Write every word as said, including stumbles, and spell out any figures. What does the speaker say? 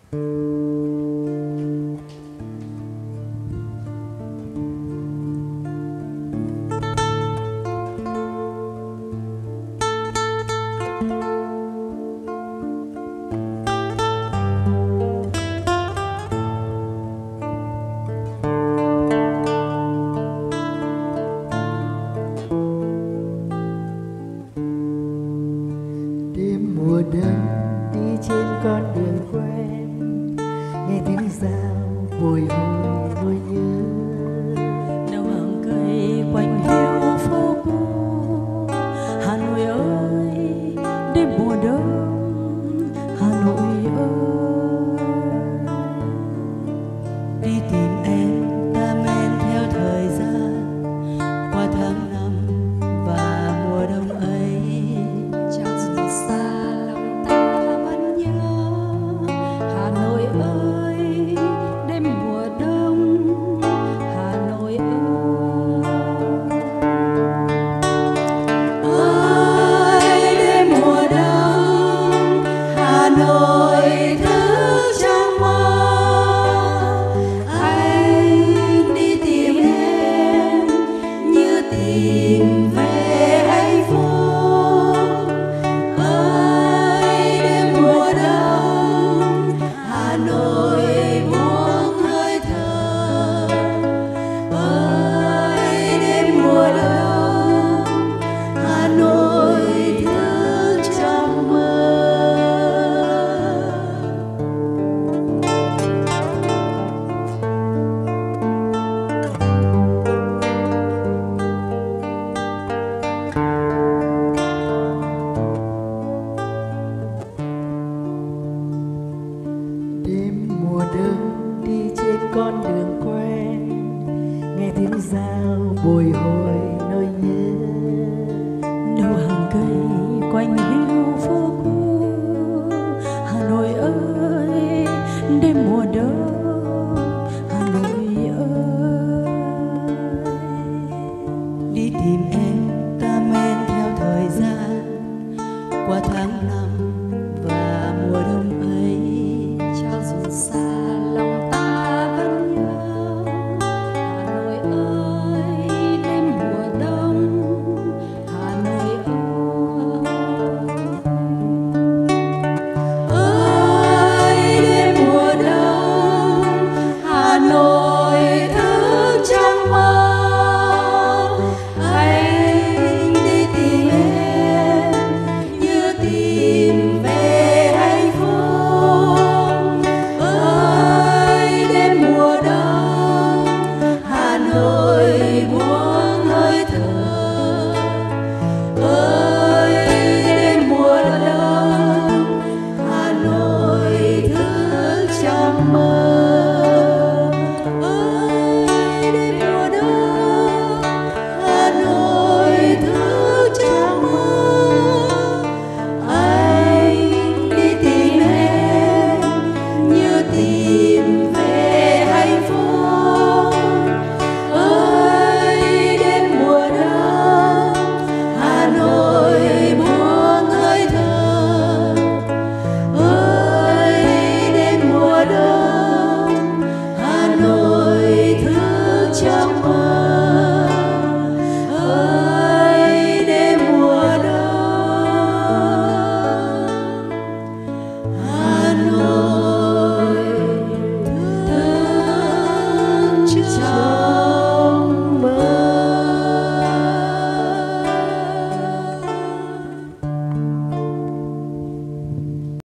Mùa đông đi trên con đường quen, nghe tiếng dao bồi hồi nỗi nhớ. Nâu hàng cây quanh hiu phố cũ Hà Nội ơi, đêm mùa đông Hà Nội ơi. Đi tìm em ta men theo thời gian qua tháng năm và mùa đông ấy. Tìm về hạnh phúc ơi, đêm mùa đông Hà Nội buông hơi thở ơi, đêm mùa đông Hà Nội thức trong mơ. Mùa đông đi trên con đường quen, nghe tiếng dao bồi hồi nỗi nhớ. Nâu hàng cây quanh hiu